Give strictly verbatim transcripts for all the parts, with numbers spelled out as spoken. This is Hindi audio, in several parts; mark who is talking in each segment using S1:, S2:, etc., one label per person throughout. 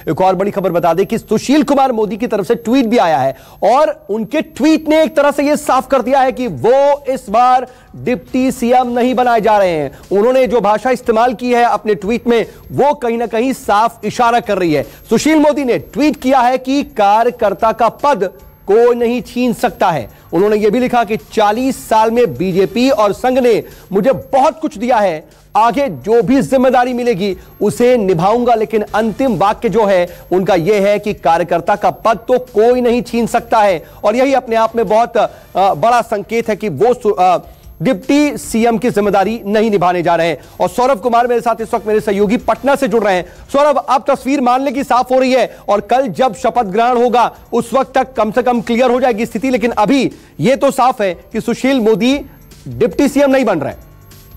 S1: एक और बड़ी खबर बता दें कि सुशील कुमार मोदी की तरफ से ट्वीट भी आया है और उनके ट्वीट ने एक तरह से यह साफ कर दिया है कि वो इस बार डिप्टी सीएम नहीं बनाए जा रहे हैं। उन्होंने जो भाषा इस्तेमाल की है अपने ट्वीट में वो कहीं ना कहीं साफ इशारा कर रही है। सुशील मोदी ने ट्वीट किया है कि कार्यकर्ता का पद कोई नहीं छीन सकता है। उन्होंने यह भी लिखा कि चालीस साल में बीजेपी और संघ ने मुझे बहुत कुछ दिया है, आगे जो भी जिम्मेदारी मिलेगी उसे निभाऊंगा, लेकिन अंतिम वाक्य जो है उनका यह है कि कार्यकर्ता का पद तो कोई नहीं छीन सकता है। और यही अपने आप में बहुत बड़ा संकेत है कि वो डिप्टी सीएम की जिम्मेदारी नहीं निभाने जा रहे हैं। और सौरभ कुमार मेरे साथ इस वक्त मेरे सहयोगी पटना से जुड़ रहे हैं। सौरभ, अब तस्वीर मान ले कि साफ हो रही है और कल जब शपथ ग्रहण होगा उस वक्त तक कम से कम क्लियर हो जाएगी स्थिति, लेकिन अभी यह तो साफ है कि सुशील मोदी डिप्टी सीएम नहीं बन रहे।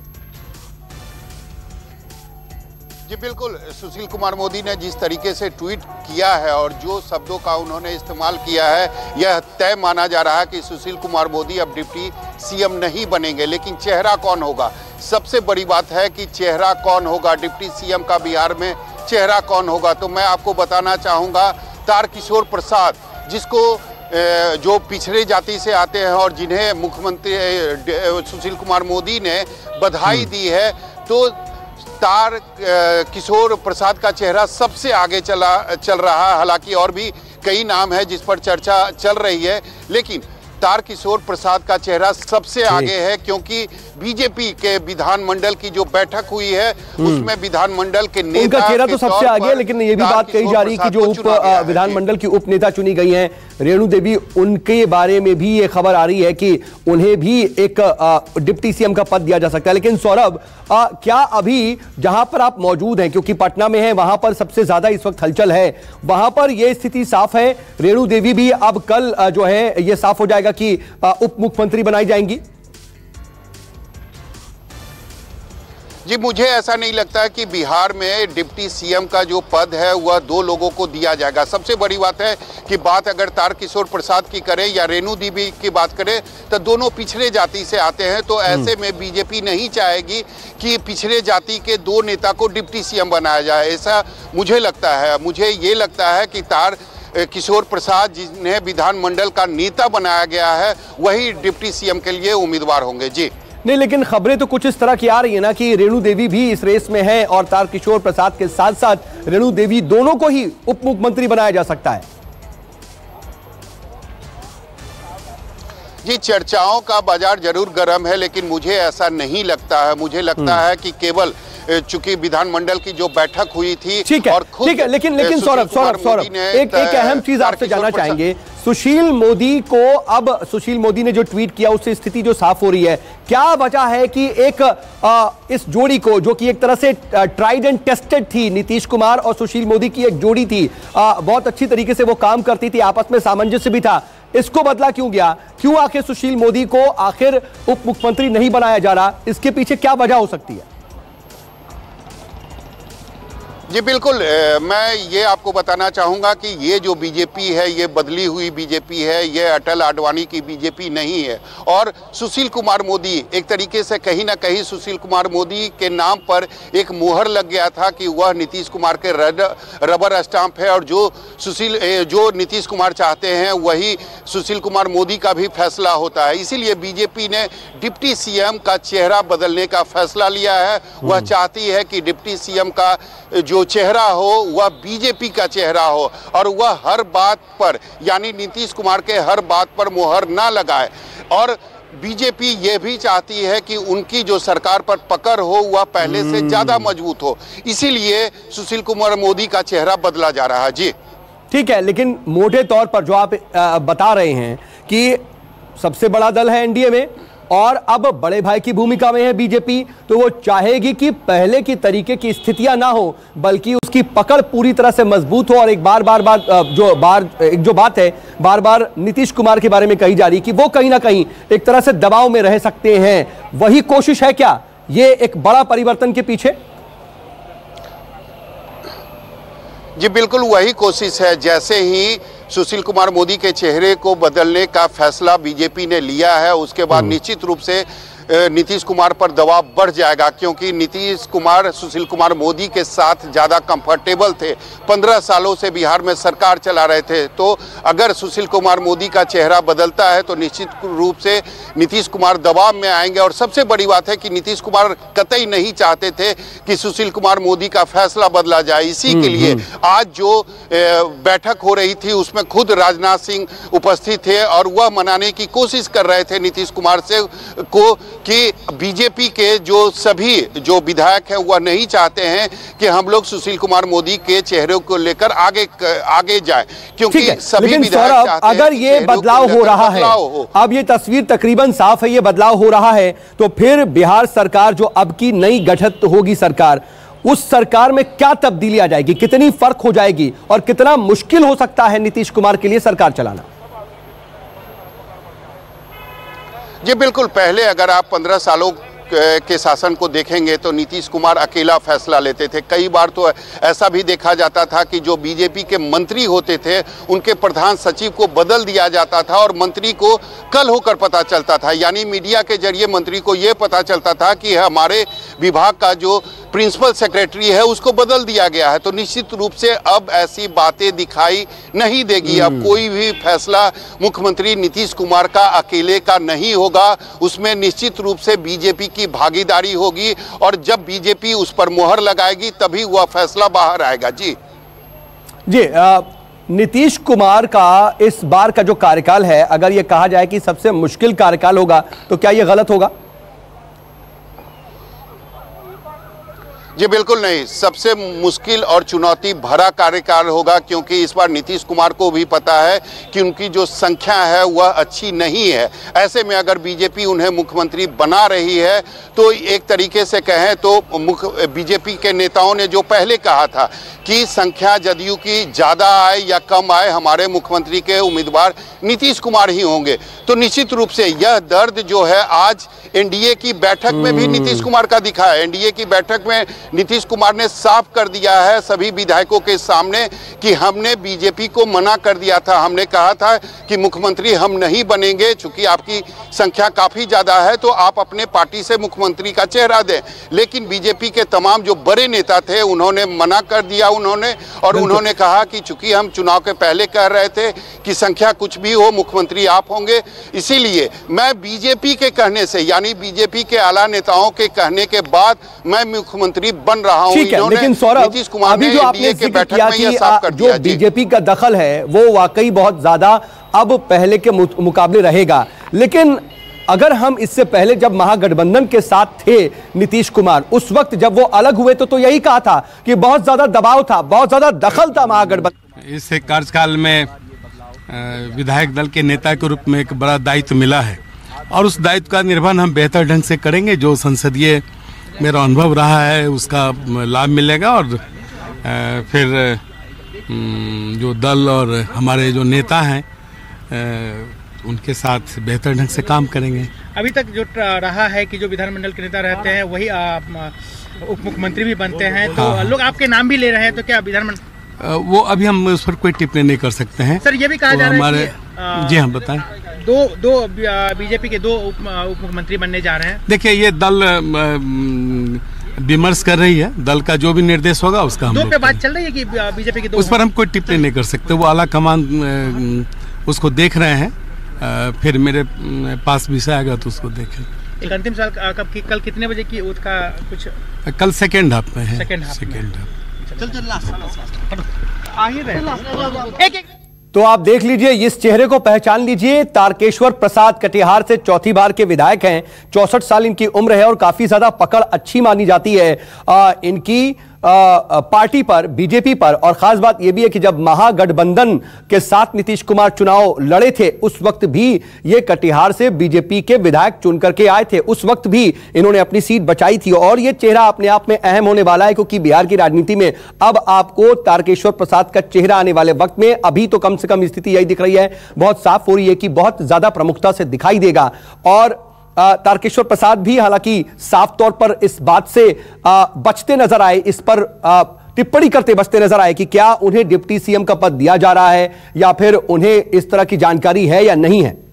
S2: जी बिल्कुल, सुशील कुमार मोदी ने जिस तरीके से ट्वीट किया है और जो शब्दों का उन्होंने इस्तेमाल किया है, यह तय माना जा रहा है कि सुशील कुमार मोदी अब डिप्टी सीएम नहीं बनेंगे। लेकिन चेहरा कौन होगा, सबसे बड़ी बात है कि चेहरा कौन होगा, डिप्टी सीएम का बिहार में चेहरा कौन होगा। तो मैं आपको बताना चाहूँगा, तारकिशोर प्रसाद, जिसको जो पिछड़े जाति से आते हैं और जिन्हें मुख्यमंत्री सुशील कुमार मोदी ने बधाई दी है, तो तार किशोर प्रसाद का चेहरा सबसे आगे चला चल रहा है। हालांकि और भी कई नाम है जिस पर चर्चा चल रही है, लेकिन तार किशोर प्रसाद का चेहरा सबसे आगे है, क्योंकि बीजेपी के विधानमंडल की जो बैठक हुई है उसमें विधानमंडल के नेता
S1: उनका चेहरा तो सबसे आगे है, लेकिन ये भी बात कही जा रही है कि जो उप विधानमंडल की उप नेता चुनी गई हैं रेणु देवी, उनके बारे में भी ये खबर आ रही है कि उन्हें भी एक डिप्टी सीएम का पद दिया जा सकता है। लेकिन सौरभ, क्या अभी जहां पर आप मौजूद हैं, क्योंकि पटना में है, वहां पर सबसे ज्यादा इस वक्त हलचल है, वहां पर यह स्थिति साफ है, रेणु देवी भी अब कल जो है यह साफ हो जाएगा कि उप मुख्यमंत्री बनाई जाएंगी?
S2: जी, मुझे ऐसा नहीं लगता है कि बिहार में डिप्टी सीएम का जो पद है वह दो लोगों को दिया जाएगा। सबसे बड़ी बात है कि बात अगर तारकिशोर प्रसाद की करें या रेणु देवी की बात करें, तो दोनों पिछड़े जाति से आते हैं। तो ऐसे में बीजेपी नहीं चाहेगी कि पिछड़े जाति के दो नेता को डिप्टी सीएम बनाया जाए, ऐसा मुझे लगता है। मुझे ये लगता है कि तार किशोर प्रसाद, जिन्हें विधानमंडल का नेता बनाया गया है, वही डिप्टी सीएम के लिए उम्मीदवार होंगे। जी
S1: नहीं, लेकिन खबरें तो कुछ इस तरह की आ रही है ना कि रेणु देवी भी इस रेस में है और तारकिशोर प्रसाद के साथ साथ रेणु देवी, दोनों को ही उप मुख्यमंत्री बनाया जा सकता है।
S2: जी, चर्चाओं का बाजार जरूर गर्म है, लेकिन मुझे ऐसा नहीं लगता है। मुझे लगता है कि केवल चूंकि विधानमंडल की जो बैठक हुई थी,
S1: ठीक है, ठीक है, लेकिन लेकिन सौरभ सौरभ सौरभ एक एक अहम चीज आपसे जानना चाहेंगे। सुशील मोदी को, अब सुशील मोदी ने जो ट्वीट किया उससे स्थिति जो साफ हो रही है, क्या वजह है कि एक आ, इस जोड़ी को, जो कि एक तरह से ट्राइड एंड टेस्टेड थी, नीतीश कुमार और सुशील मोदी की एक जोड़ी थी, आ, बहुत अच्छी तरीके से वो काम करती थी, आपस में सामंजस्य भी था, इसको बदला क्यों गया? क्यों आखिर सुशील मोदी को आखिर उप मुख्यमंत्री नहीं बनाया जा रहा? इसके पीछे क्या वजह हो सकती है?
S2: जी बिल्कुल, मैं ये आपको बताना चाहूँगा कि ये जो बीजेपी है ये बदली हुई बीजेपी है, ये अटल आडवाणी की बीजेपी नहीं है। और सुशील कुमार मोदी, एक तरीके से कहीं ना कहीं सुशील कुमार मोदी के नाम पर एक मोहर लग गया था कि वह नीतीश कुमार के रबर स्टाम्प है, और जो सुशील जो नीतीश कुमार चाहते हैं वही सुशील कुमार मोदी का भी फैसला होता है। इसीलिए बीजेपी ने डिप्टी सीएम का चेहरा बदलने का फैसला लिया है। वह चाहती है कि डिप्टी सीएम का जो चेहरा हो वह बीजेपी का चेहरा हो, और वह हर बात पर, यानी नीतीश कुमार के हर बात पर मोहर ना लगाए। और बीजेपी ये भी चाहती है कि उनकी जो सरकार पर पकड़ हो वह पहले से ज्यादा मजबूत हो, इसीलिए सुशील कुमार मोदी का चेहरा बदला जा रहा है। जी
S1: ठीक है, लेकिन मोटे तौर पर जो आप बता रहे हैं कि सबसे बड़ा दल है एनडीए में और अब बड़े भाई की भूमिका में है बीजेपी, तो वो चाहेगी कि पहले की तरीके की स्थितियां ना हो, बल्कि उसकी पकड़ पूरी तरह से मजबूत हो। और एक बार बार बार जो बार एक जो बात है बार बार नीतीश कुमार के बारे में कही जा रही कि वो कहीं ना कहीं एक तरह से दबाव में रह सकते हैं, वही कोशिश है क्या ये एक बड़ा परिवर्तन के पीछे?
S2: जी बिल्कुल, वही कोशिश है। जैसे ही सुशील कुमार मोदी के चेहरे को बदलने का फैसला बीजेपी ने लिया है, उसके बाद निश्चित रूप से नीतीश कुमार पर दबाव बढ़ जाएगा, क्योंकि नीतीश कुमार सुशील कुमार मोदी के साथ ज़्यादा कंफर्टेबल थे, पंद्रह सालों से बिहार में सरकार चला रहे थे। तो अगर सुशील कुमार मोदी का चेहरा बदलता है तो निश्चित रूप से नीतीश कुमार दबाव में आएंगे। और सबसे बड़ी बात है कि नीतीश कुमार कतई नहीं चाहते थे कि सुशील कुमार मोदी का फैसला बदला जाए। इसी के लिए आज जो बैठक हो रही थी उसमें खुद राजनाथ सिंह उपस्थित थे और वह मनाने की कोशिश कर रहे थे नीतीश कुमार से को कि बीजेपी के जो सभी जो विधायक हैं वह नहीं चाहते हैं कि हम लोग सुशील कुमार मोदी के चेहरे को लेकर आगे आगे जाएं, क्योंकि सभी विधायक चाहते हैं
S1: अगर ये बदलाव हो रहा है, अब ये तस्वीर तकरीबन साफ है, ये बदलाव हो रहा है, तो फिर बिहार सरकार जो अब की नई गठित होगी सरकार, उस सरकार में क्या तब्दीली आ जाएगी, कितनी फर्क हो जाएगी और कितना मुश्किल हो सकता है नीतीश कुमार के लिए सरकार चलाना?
S2: जी बिल्कुल, पहले अगर आप पंद्रह सालों के शासन को देखेंगे तो नीतीश कुमार अकेला फैसला लेते थे। कई बार तो ऐसा भी देखा जाता था कि जो बीजेपी के मंत्री होते थे उनके प्रधान सचिव को बदल दिया जाता था और मंत्री को कल होकर पता चलता था, यानी मीडिया के जरिए मंत्री को यह पता चलता था कि हमारे विभाग का जो प्रिंसिपल सेक्रेटरी है उसको बदल दिया गया है। तो निश्चित रूप से अब ऐसी बातें दिखाई नहीं देगी। अब कोई भी फैसला मुख्यमंत्री नीतीश कुमार का अकेले का नहीं होगा, उसमें निश्चित रूप से बीजेपी की भागीदारी होगी और जब बीजेपी उस पर मोहर लगाएगी तभी वह फैसला बाहर आएगा। जी
S1: जी नीतीश कुमार का इस बार का जो कार्यकाल है, अगर यह कहा जाए कि सबसे मुश्किल कार्यकाल होगा तो क्या यह गलत होगा?
S2: जी बिल्कुल नहीं, सबसे मुश्किल और चुनौती भरा कार्यकाल होगा, क्योंकि इस बार नीतीश कुमार को भी पता है कि उनकी जो संख्या है वह अच्छी नहीं है। ऐसे में अगर बीजेपी उन्हें मुख्यमंत्री बना रही है तो एक तरीके से कहें तो मुख्य बीजेपी के नेताओं ने जो पहले कहा था कि संख्या जदयू की ज़्यादा आए या कम आए, हमारे मुख्यमंत्री के उम्मीदवार नीतीश कुमार ही होंगे। तो निश्चित रूप से यह दर्द जो है आज एनडीए की बैठक में भी नीतीश कुमार का दिखा है। एनडीए की बैठक में नीतीश कुमार ने साफ कर दिया है सभी विधायकों के सामने कि हमने बीजेपी को मना कर दिया था, हमने कहा था कि मुख्यमंत्री हम नहीं बनेंगे, चूंकि आपकी संख्या काफी ज्यादा है तो आप अपने पार्टी से मुख्यमंत्री का चेहरा दें। लेकिन बीजेपी के तमाम जो बड़े नेता थे उन्होंने मना कर दिया उन्होंने और उन्होंने कहा कि चूंकि हम चुनाव के पहले कह रहे थे कि संख्या कुछ भी हो मुख्यमंत्री आप होंगे, इसीलिए मैं बीजेपी के कहने से यानी बीजेपी के आला नेताओं के कहने के बाद मैं मुख्यमंत्री बन रहा हूं।
S1: ठीक है, लेकिन सौरभ अभी जो आपने जिक्र किया कि जो बीजेपी का दखल है वो वाकई बहुत ज्यादा अब पहले के मुकाबले रहेगा, लेकिन अगर हम इससे पहले जब महागठबंधन के साथ थे नीतीश कुमार, उस वक्त जब वो अलग हुए तो तो यही कहा था कि बहुत ज्यादा दबाव था, बहुत ज्यादा दखल था महागठबंधन।
S3: इस कार्यकाल में विधायक दल के नेता के रूप में एक बड़ा दायित्व मिला है और उस दायित्व का निर्वहन हम बेहतर ढंग से करेंगे। जो संसदीय मेरा अनुभव रहा है उसका लाभ मिलेगा और फिर जो दल और हमारे जो नेता हैं उनके साथ बेहतर ढंग से काम करेंगे।
S4: अभी तक जो रहा है कि जो विधानमंडल के नेता रहते हैं वही उप मुख्यमंत्री भी बनते हैं, तो हाँ। लोग आपके नाम भी ले रहे हैं, तो क्या विधानमंडल
S3: वो अभी हम उस पर कोई टिप्पणी नहीं कर सकते हैं।
S4: सर ये भी कहा जा रहा
S3: हमारे,
S4: है कि
S3: जी हाँ बताएं।
S4: दो दो बीजेपी के दो उप मुख्यमंत्री बनने जा रहे हैं।
S3: देखिए ये दल विमर्श कर रही है, दल का जो भी निर्देश होगा उसका हम
S4: दो पे बात चल रही है कि बीजेपी के दो,
S3: उस पर हम कोई टिप्पणी नहीं कर सकते। वो आला कमान उसको देख रहे हैं, फिर मेरे पास विषय आएगा तो उसको देखें।
S4: एक अंतिम सवाल, कब कल कितने बजे की उसका कुछ?
S3: कल सेकेंड हाफ में है।
S4: सेकेंड हाफ
S3: सेकेंड हाफ
S1: तो आप देख लीजिए, इस चेहरे को पहचान लीजिए। तारकेश्वर प्रसाद कटिहार से चौथी बार के विधायक हैं, चौसठ साल इनकी उम्र है और काफी ज्यादा पकड़ अच्छी मानी जाती है आ, इनकी आ, पार्टी पर, बीजेपी पर। और खास बात यह भी है कि जब महागठबंधन के साथ नीतीश कुमार चुनाव लड़े थे उस वक्त भी ये कटिहार से बीजेपी के विधायक चुन करके आए थे, उस वक्त भी इन्होंने अपनी सीट बचाई थी। और यह चेहरा अपने आप में अहम होने वाला है, क्योंकि बिहार की राजनीति में अब आपको तारकेश्वर प्रसाद का चेहरा आने वाले वक्त में, अभी तो कम से कम स्थिति यही दिख रही है, बहुत साफ हो रही है कि बहुत ज्यादा प्रमुखता से दिखाई देगा। और तारकेश्वर प्रसाद भी हालांकि साफ तौर पर इस बात से आ, बचते नजर आए, इस पर टिप्पणी करते बचते नजर आए कि क्या उन्हें डिप्टी सीएम का पद दिया जा रहा है या फिर उन्हें इस तरह की जानकारी है या नहीं है।